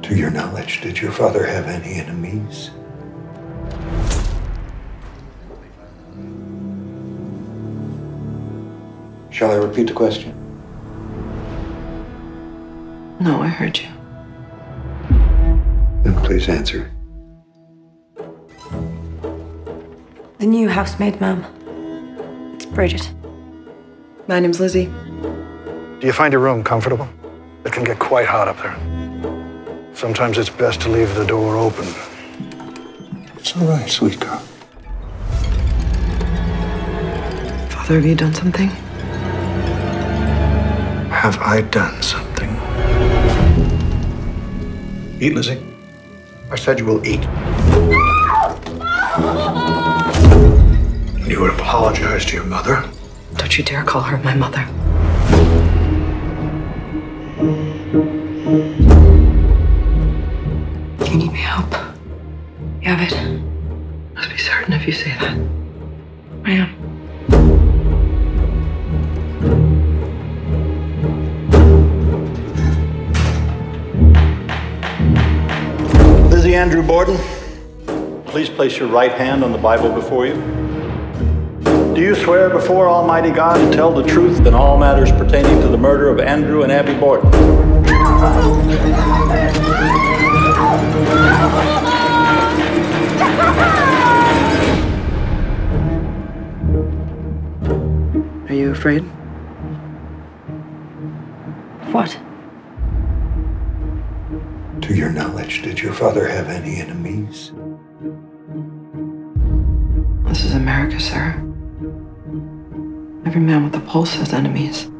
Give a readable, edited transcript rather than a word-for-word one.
To your knowledge, did your father have any enemies? Shall I repeat the question? No, I heard you. Then please answer. The new housemaid, ma'am. It's Bridget. My name's Lizzie. Do you find your room comfortable? It can get quite hot up there. Sometimes it's best to leave the door open. It's all right, sweet girl. Father, have you done something? Have I done something? Eat, Lizzie. I said you will eat. You would apologize to your mother. Don't you dare call her my mother. You need my help. You have it. Must be certain if you say that. I am. Lizzie Andrew Borden, please place your right hand on the Bible before you. Do you swear before Almighty God to tell the truth in all matters pertaining to the murder of Andrew and Abby Borden? Are you afraid? What? To your knowledge, did your father have any enemies? This is America, sir. Every man with a pulse has enemies.